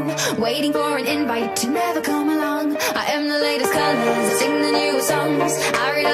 waiting for an invite to never come along. I am the latest colors, I sing the new songs, I read